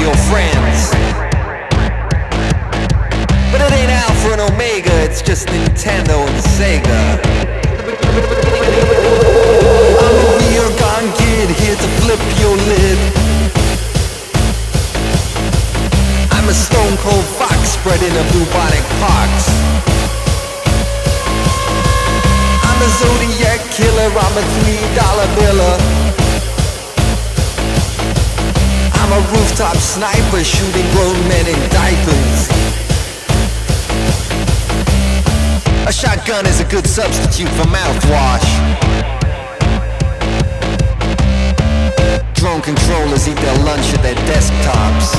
your friends. But it ain't Alpha and Omega, it's just Nintendo and Sega. I'm a real gone kid here to flip your lid. I'm a stone cold fox spreading a bubonic pox. I'm a Zodiac killer, I'm a $3 biller. I'm a rooftop sniper shooting grown men in diapers. A shotgun is a good substitute for mouthwash. Drone controllers eat their lunch at their desktops.